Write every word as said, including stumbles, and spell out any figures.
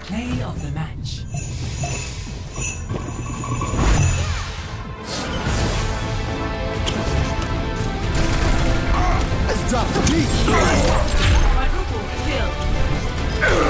Play of the match. Let's drop the beat. Quadruple kill.